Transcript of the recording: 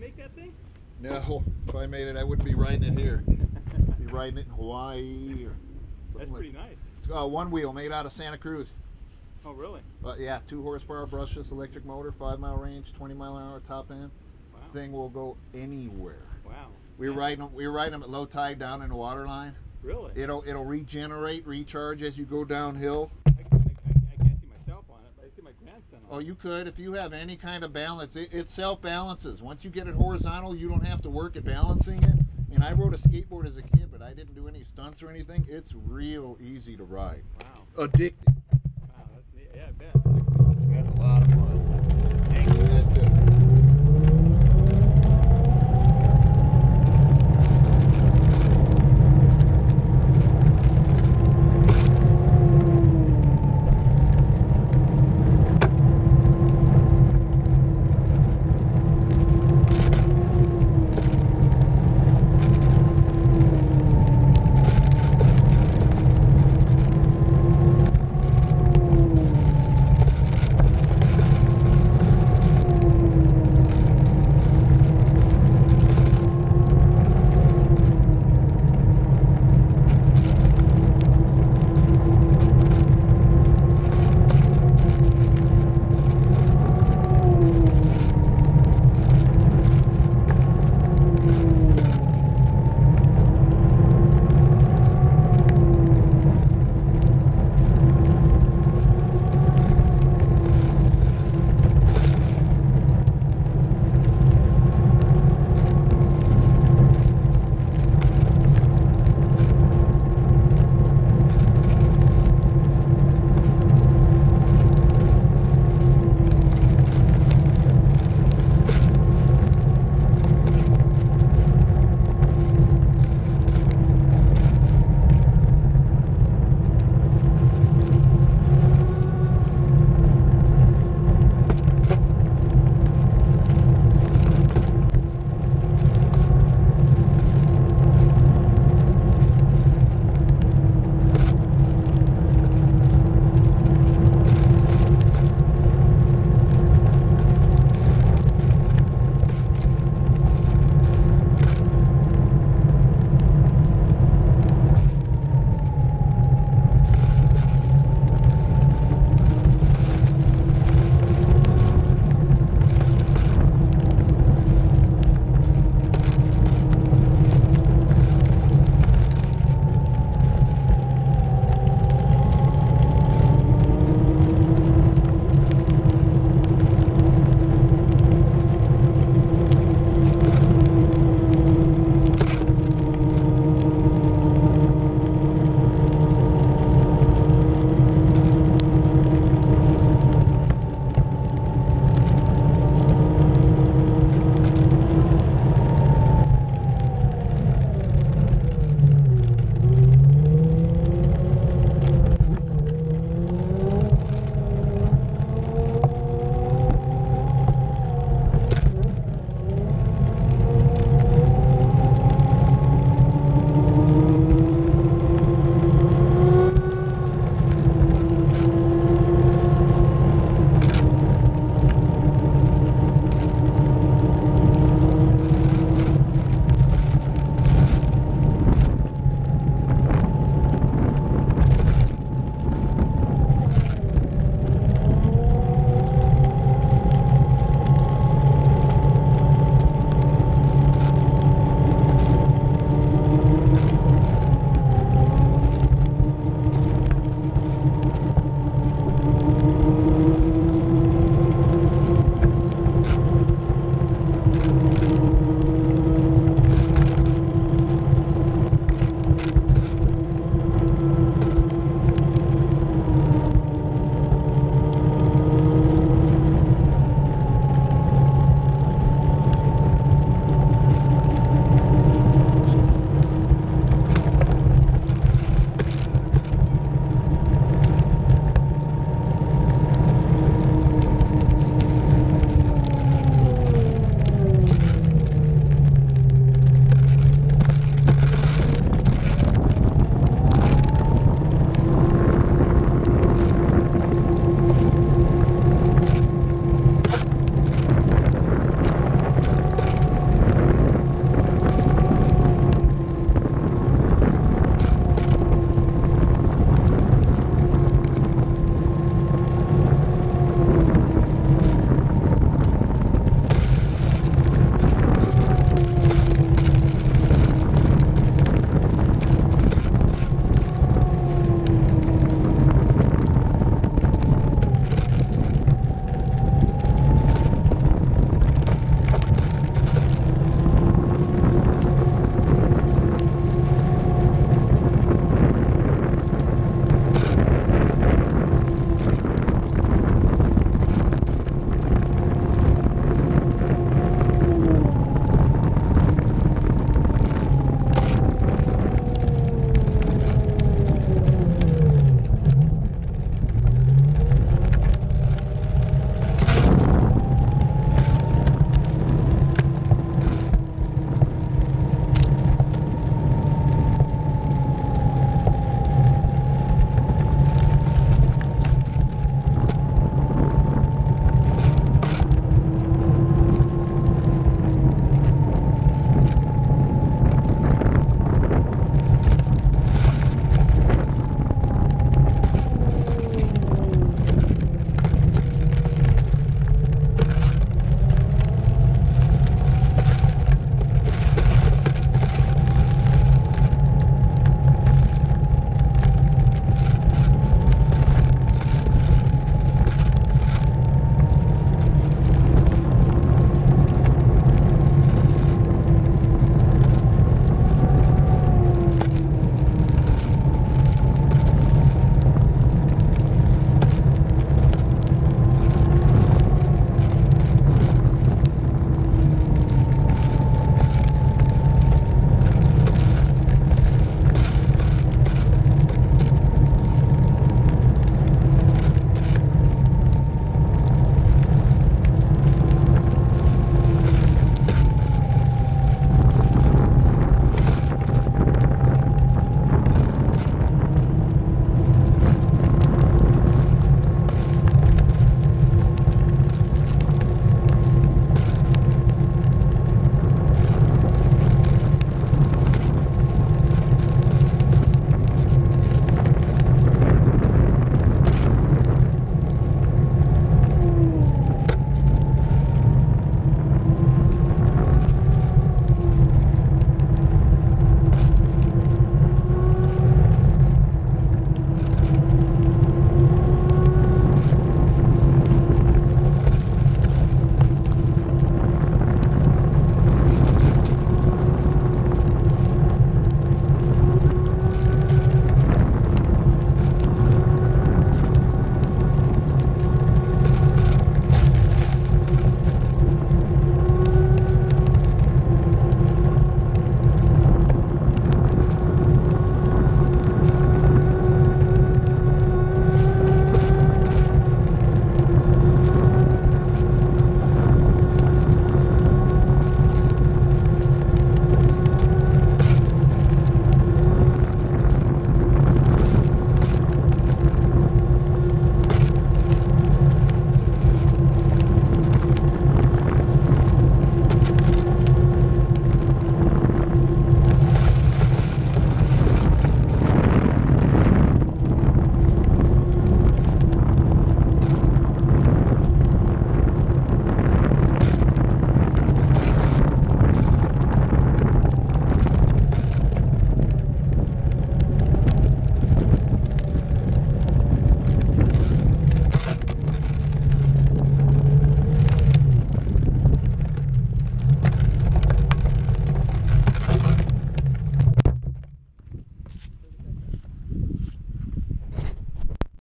make that thing? No, if I made it, I wouldn't be riding it here. I'd be riding it in Hawaii or That's something. pretty nice. It's one wheel made out of Santa Cruz. Oh, really? Yeah, 2 horsepower brushless electric motor, 5-mile range, 20-mile-an-hour top end. Wow. Thing will go anywhere. Wow. We were riding them at low tide down in the water line. Really? It'll regenerate, recharge as you go downhill. I can't see myself on it, but I see my grandson on it. Oh, you could if you have any kind of balance. It self-balances. Once you get it horizontal, you don't have to work at balancing it. And I rode a skateboard as a kid, but I didn't do any stunts or anything. It's real easy to ride. Wow. Addicting. Wow, that's neat. Yeah, I bet. That's neat. That's a lot of fun.